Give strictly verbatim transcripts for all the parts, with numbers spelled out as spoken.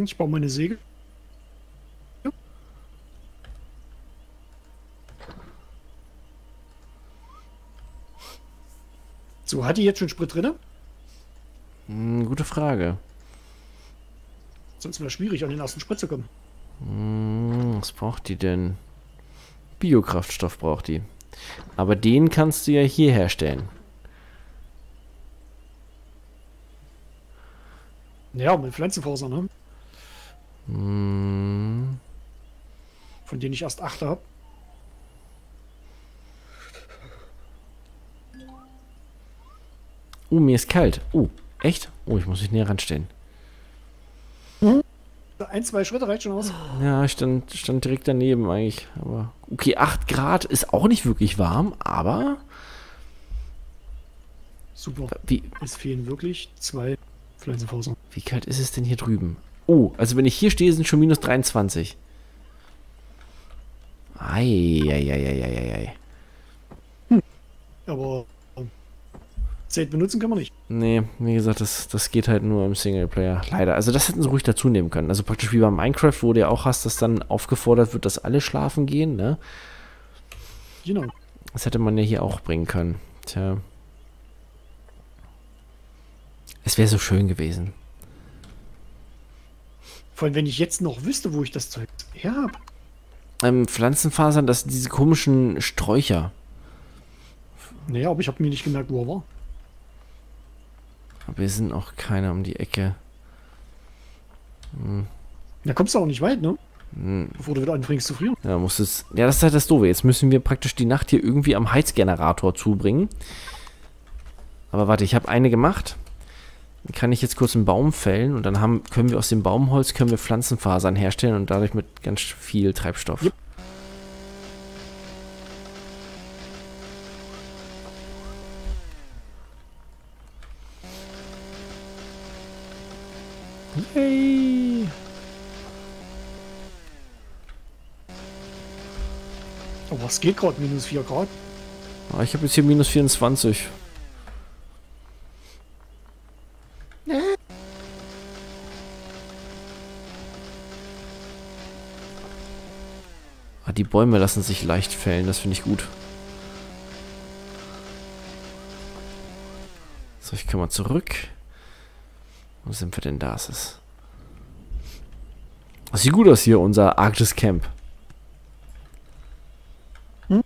Ich baue meine Säge. So, hat die jetzt schon Sprit drin? Hm, gute Frage. Sonst wäre es schwierig, an den ersten Sprit zu kommen. Hm, was braucht die denn? Biokraftstoff braucht die. Aber den kannst du ja hier herstellen. Ja, mit Pflanzenfaser, ne? Hm. Von denen ich erst acht habe. Oh, mir ist kalt. Oh, echt? Oh, ich muss mich näher ranstellen. Ein, zwei Schritte reicht schon aus. Ja, ich stand, stand direkt daneben eigentlich. Aber okay, acht Grad ist auch nicht wirklich warm, aber... Super. Wie, Es fehlen wirklich zwei Pflanzenfaser. wie kalt ist es denn hier drüben? Oh, also wenn ich hier stehe, sind schon minus dreiundzwanzig. Eieieiei. Aber Zelt benutzen kann man nicht. Nee, wie gesagt, das, das geht halt nur im Singleplayer. Leider. Also das hätten sie ruhig dazu nehmen können. Also praktisch wie bei Minecraft, wo du ja auch hast, dass dann aufgefordert wird, dass alle schlafen gehen, ne? Genau. Das hätte man ja hier auch bringen können. Tja. Es wäre so schön gewesen. Vor allem, wenn ich jetzt noch wüsste, wo ich das Zeug her habe. Ähm, Pflanzenfasern, das sind diese komischen Sträucher. Naja, aber ich habe mir nicht gemerkt, wo er war. Aber wir sind auch keiner um die Ecke. Hm. Da kommst du auch nicht weit, ne? Hm. Bevor du wieder anfängst zu frieren. Ja, muss es. Ja, das ist halt das Doofe. Jetzt müssen wir praktisch die Nacht hier irgendwie am Heizgenerator zubringen. Aber warte, ich habe eine gemacht. Dann kann ich jetzt kurz einen Baum fällen und dann haben, können wir aus dem Baumholz können wir Pflanzenfasern herstellen und dadurch mit ganz viel Treibstoff. Yep. Yay! Oh, was geht gerade? Minus vier Grad. Ah, ich habe jetzt hier minus vierundzwanzig. Ah, die Bäume lassen sich leicht fällen, das finde ich gut. So, ich komme mal zurück. Wo sind wir denn da? Ist es? Das sieht gut aus hier, unser Arktis Camp. Hm?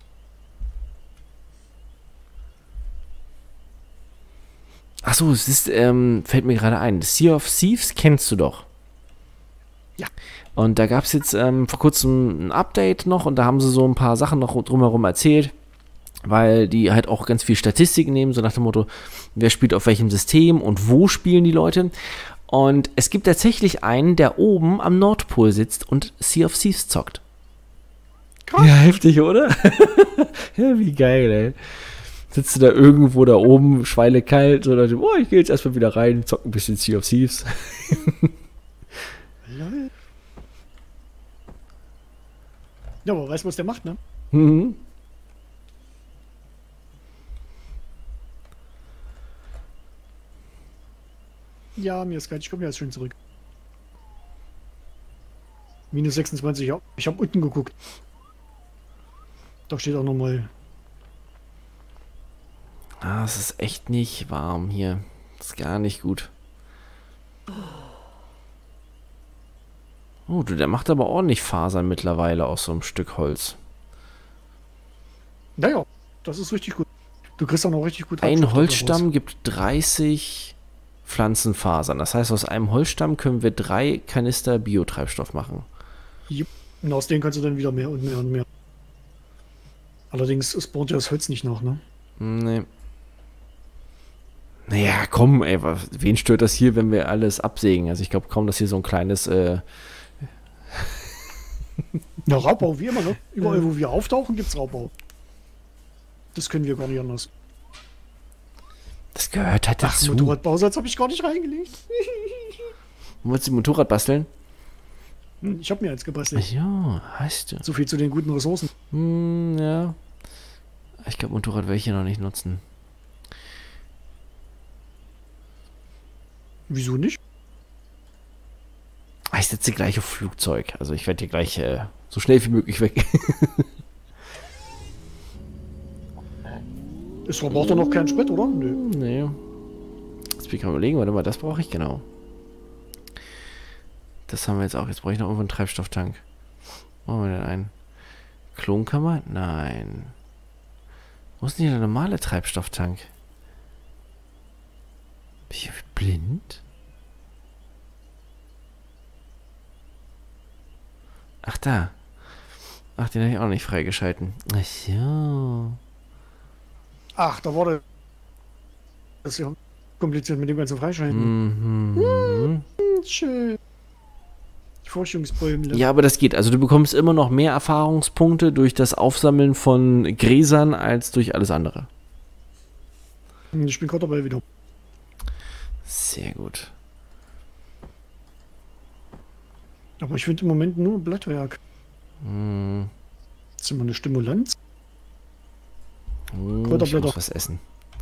Achso, es ist, ähm, fällt mir gerade ein. Sea of Thieves kennst du doch. Ja. Und da gab es jetzt ähm, vor kurzem ein Update noch und da haben sie so ein paar Sachen noch drumherum erzählt, weil die halt auch ganz viel Statistiken nehmen, so nach dem Motto, wer spielt auf welchem System und wo spielen die Leute. Und es gibt tatsächlich einen, der oben am Nordpol sitzt und Sea of Thieves zockt. Krass. Ja, heftig, oder? Ja, wie geil, ey. Sitzt du da irgendwo da oben, schweinekalt, so, dachte, oh, ich gehe jetzt erstmal wieder rein, zock ein bisschen Sea of Thieves. Lol. Ja, aber weißt du, was der macht, ne? Mhm. Ja, mir ist kalt. Ich komme jetzt schön zurück. Minus sechsundzwanzig, ja. Ich habe unten geguckt. Da steht auch nochmal. Ah, es ist echt nicht warm hier. Das ist gar nicht gut. Oh, du, der macht aber ordentlich Fasern mittlerweile aus so einem Stück Holz. Naja, das ist richtig gut. Du kriegst auch noch richtig gut Ein Treibstoff Holzstamm daraus. gibt dreißig Pflanzenfasern. Das heißt, aus einem Holzstamm können wir drei Kanister Biotreibstoff machen. Jupp. Und aus denen kannst du dann wieder mehr und mehr und mehr. Allerdings spawnt ja das Holz nicht nach, ne? Nee. Naja, komm, ey, was- wen stört das hier, wenn wir alles absägen? Also ich glaube kaum, dass hier so ein kleines, äh, Ja, Raubbau, wie immer, ne? Überall, wo wir auftauchen, gibt's Raubbau. Das können wir gar nicht anders. das gehört halt Ach, dazu. Motorradbausatz habe ich gar nicht reingelegt. Wolltest du ein Motorrad basteln? Hm, Ich habe mir eins gebastelt. Ja, heißt du. So viel zu den guten Ressourcen. Hm, ja. Ich glaube, Motorrad werde ich hier noch nicht nutzen. Wieso nicht? ich setze gleich auf Flugzeug. Also ich werde hier gleich äh, so schnell wie möglich weg. Es verbraucht doch noch keinen Sprit, oder? Nö. Nee. Jetzt bin ich mal überlegen, warte mal, das brauche ich genau. Das haben wir jetzt auch. Jetzt brauche ich noch irgendwo einen Treibstofftank. Wo haben wir denn einen? Klonkammer? Nein. Wo ist denn hier der normale Treibstofftank? Bin ich blind? Ach, da. Ach, den habe ich auch nicht freigeschalten. Ach so. Ach, da wurde das ist ja kompliziert mit dem ganzen Freischalten. Mhm. Hm, schön. Die Forschungsbäume. Ja, aber das geht. Also du bekommst immer noch mehr Erfahrungspunkte durch das Aufsammeln von Gräsern als durch alles andere. Ich bin gerade dabei wieder. Sehr gut. Aber ich finde im Moment nur Blattwerk. Hm. Das ist immer eine Stimulanz. Hm, ich Kräuterblätter. muss was essen.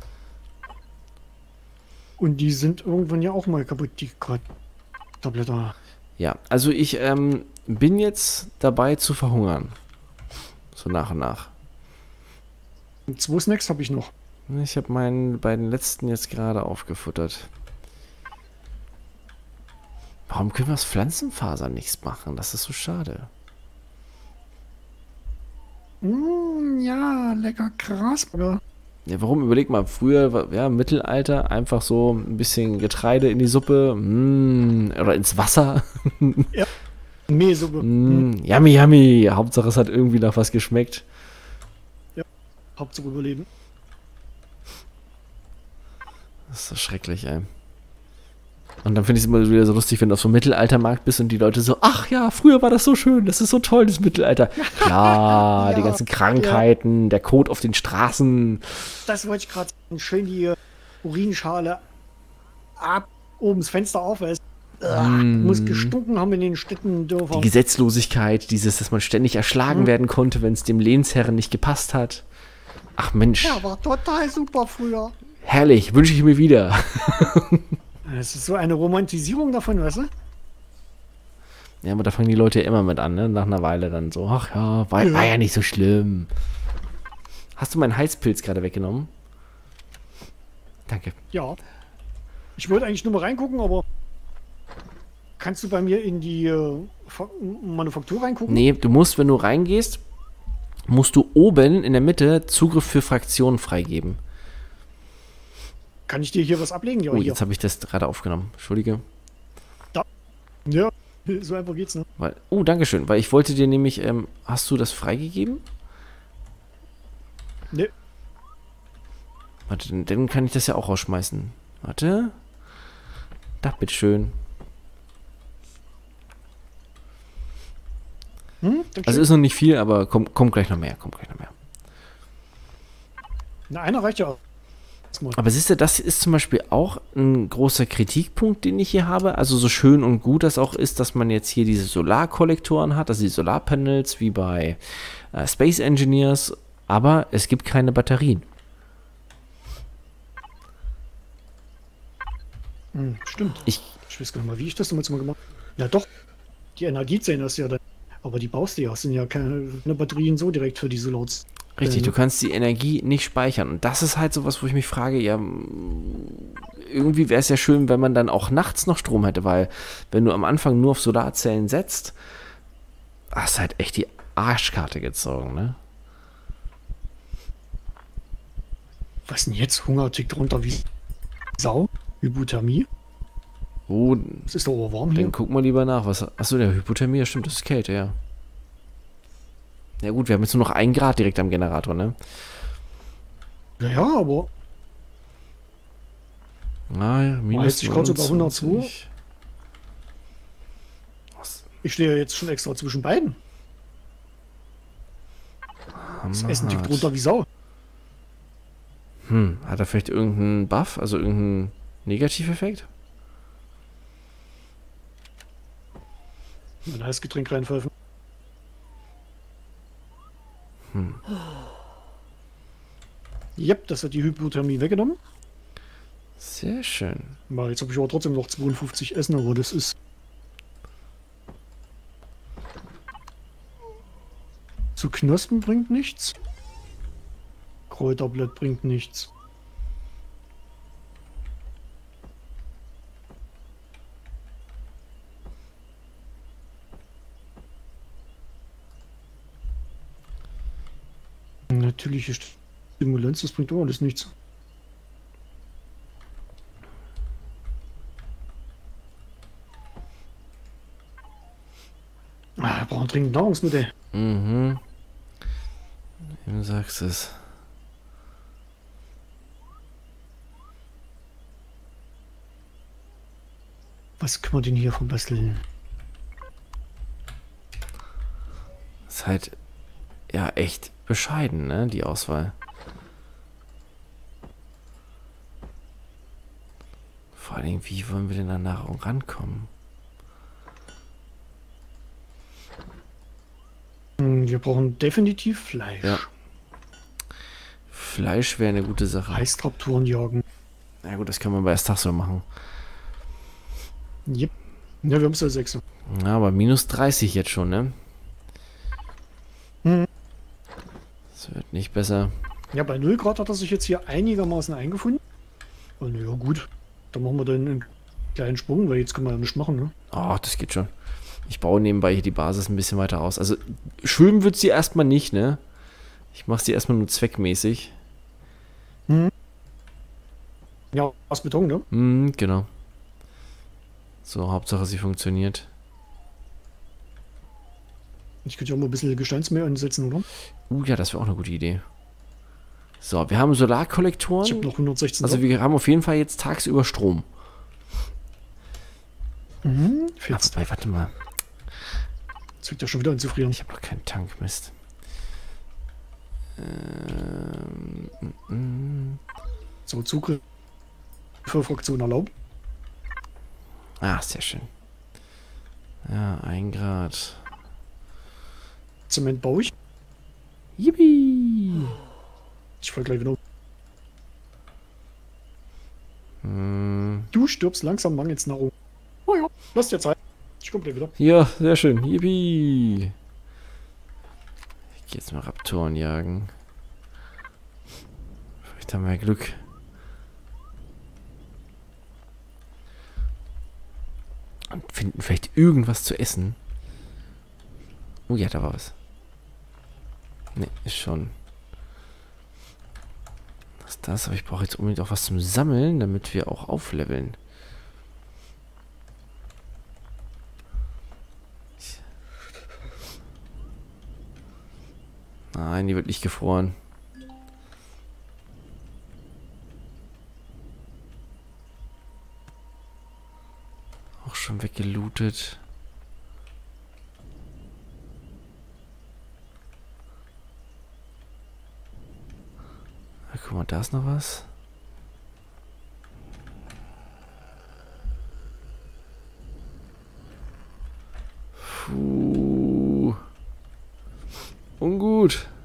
Und die sind irgendwann ja auch mal kaputt, die Kräuterblätter. Ja, also ich ähm, bin jetzt dabei zu verhungern. So nach und nach. Und zwei Snacks habe ich noch. Ich habe meinen beiden letzten jetzt gerade aufgefuttert. Warum können wir aus Pflanzenfasern nichts machen? Das ist so schade. Mm, ja, lecker Grasburger. Ja, warum? Überleg mal, früher, war- ja, Mittelalter, einfach so ein bisschen Getreide in die Suppe, mm, oder ins Wasser. Mehlsuppe. Mm, yummy, yummy. Hauptsache, es hat irgendwie nach was geschmeckt. Hauptsache überleben. Das ist so schrecklich, ey. Und dann finde ich es immer wieder so lustig, wenn du auf so einem Mittelaltermarkt bist und die Leute so, ach ja, früher war das so schön, das ist so toll, das Mittelalter. Ja, die Ja, ganzen Krankheiten, der Kot auf den Straßen. Das wollte ich gerade sagen. Schön die Urinschale ab, oben das Fenster auf. Weil es Mm. muss gestunken haben in den Städten, Die Dörfern. Gesetzlosigkeit, dieses, dass man ständig erschlagen Mhm. werden konnte, wenn es dem Lehnsherren nicht gepasst hat. Ach Mensch, Ja, war total super früher. herrlich, wünsche ich mir wieder. Es ist so eine Romantisierung davon, weißt du? Ja, aber da fangen die Leute ja immer mit an, ne? Nach einer Weile dann so, ach ja, war ja, Ja. war ja nicht so schlimm. Hast du meinen Heizpilz gerade weggenommen? Danke. Ja. Ich wollte eigentlich nur mal reingucken, aber kannst du bei mir in die äh, Fa- Manufaktur reingucken? Nee, du musst, wenn du reingehst, musst du oben in der Mitte Zugriff für Fraktionen freigeben. Kann ich dir hier was ablegen? Ja, Oh, hier. jetzt habe ich das gerade aufgenommen. Entschuldige. Ja, so einfach geht's, ne? Weil, oh, Dankeschön. Weil ich wollte dir nämlich, ähm, hast du das freigegeben? Ne, Warte, dann, dann kann ich das ja auch rausschmeißen. Warte. Da, bitteschön. hm? Also ist noch nicht viel, aber kommt kommt gleich noch mehr. Kommt gleich noch mehr. Na, einer reicht ja erstmal. Aber siehst du, das ist zum Beispiel auch ein großer Kritikpunkt, den ich hier habe. Also so schön und gut das auch ist, dass man jetzt hier diese Solarkollektoren hat, also die Solarpanels wie bei äh, Space Engineers, aber es gibt keine Batterien. Hm, stimmt. Ich, Ich weiß gar nicht mal, wie ich das damals mal gemacht habe. Ja, doch. Die Energiezellen hast du ja dann. Aber die baust du ja. Das sind ja keine, keine Batterien so direkt für diese Loads. richtig, Ähm, du kannst die Energie nicht speichern. Und das ist halt sowas, wo ich mich frage, ja, m, irgendwie wäre es ja schön, wenn man dann auch nachts noch Strom hätte, weil wenn du am Anfang nur auf Solarzellen setzt, hast du halt echt die Arschkarte gezogen, ne? Was denn jetzt? Hunger tickt runter wie Sau. Hypothermie. Oh, Es ist doch aber warm hier. dann guck mal lieber nach. Was, achso, der Hypothermie, ja, stimmt, das ist Kälte, ja. Ja gut, wir haben jetzt nur noch ein Grad direkt am Generator, ne? Ja, ja, aber Ah, ja, minus jetzt ist gerade sogar hundertzwei. neunundzwanzig. ich stehe ja jetzt schon extra zwischen beiden. Das Essen tickt Hammerhart. runter wie Sau. Hm, hat er vielleicht irgendeinen Buff, also irgendeinen Negativeffekt? Ein heißes Getränk reinpfeifen. Hm. Yep, das hat die Hypothermie weggenommen. Sehr schön. Mal, jetzt habe ich aber trotzdem noch zweiundfünfzig Essen, aber das ist Zu Knospen bringt nichts. Kräuterblatt bringt nichts. Natürliche Stimulanz, das bringt auch alles nichts. Ah, wir brauchen dringend Nahrungsmittel. Mhm. Du sagst es. Was kann man denn hier von basteln? Ist halt ja echt bescheiden, ne, die Auswahl. Vor allen Dingen, wie wollen wir denn an Nahrung rankommen? Wir brauchen definitiv Fleisch. Ja. Fleisch wäre eine gute Sache. Eiskraptoren jagen. Na gut, das kann man bei erst Tag so machen. Yep. Ja, wir haben es ja sechs. Ja, aber minus dreißig jetzt schon, ne? Hm. Das wird nicht besser. Ja, bei null Grad hat er sich jetzt hier einigermaßen eingefunden. Und ja, gut. Dann machen wir dann einen kleinen Sprung, weil jetzt können wir ja nichts machen, ne? Oh, das geht schon. Ich baue nebenbei hier die Basis ein bisschen weiter aus. Also, schön wird sie erstmal nicht, ne? Ich mache sie erstmal nur zweckmäßig. Hm. Ja, aus Beton, ne? Hm, genau. So, Hauptsache sie funktioniert. Ich könnte ja auch mal ein bisschen Gesteinsmeer einsetzen, oder? Uh, ja, das wäre auch eine gute Idee. So, wir haben Solarkollektoren. Ich habe noch hundertsechzehn. Also, wir haben auf jeden Fall jetzt tagsüber Strom. Mhm, Aber, wobei, warte mal. Das fängt ja schon wieder an zu frieren. Ich habe noch keinen Tank, Mist. Ähm, mm, mm. So, Zugriff für Fraktion erlaubt. Ah, sehr schön. Ja, ein Grad. Zement baue ich. Yippie! Ich fall gleich wieder um. Hm. Du stirbst langsam, mangels Nahrung. Oh ja, lass dir Zeit. Ich komme gleich wieder. Ja, sehr schön. Yippie! Ich gehe jetzt mal Raptoren jagen. Vielleicht haben wir Glück. Und finden vielleicht irgendwas zu essen. Oh ja, da war was. Ne, ist schon. Was ist das? Aber ich brauche jetzt unbedingt auch was zum Sammeln, damit wir auch aufleveln. Nein, die wird nicht gefroren. Auch schon weggelootet. Ah, guck mal, da ist noch was. Puh. Ungut.